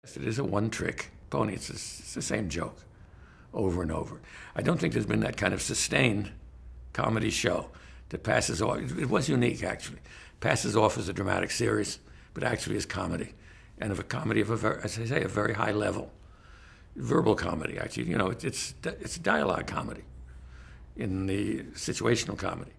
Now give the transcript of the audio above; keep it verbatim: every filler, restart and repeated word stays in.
It is a one-trick pony. It's, it's the same joke over and over. I don't think there's been that kind of sustained comedy show that passes off. It was unique, actually. Passes off as a dramatic series, but actually is comedy, and of a comedy of a very, as I say, a very high level, verbal comedy. Actually, you know, it, it's it's dialogue comedy, in the situational comedy.